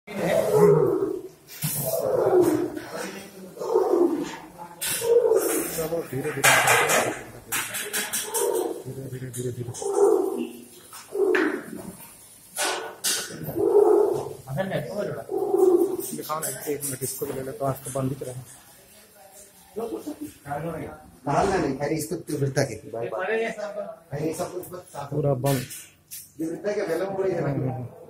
चलो धीरे धीरे धीरे धीरे धीरे धीरे दिखाओ ना, 1 मिनट इसको ले ले तो आज तो बंद ही रहे। नहीं खैर इसको तीव्रता के पूरा बंद तीव्रता के वेलम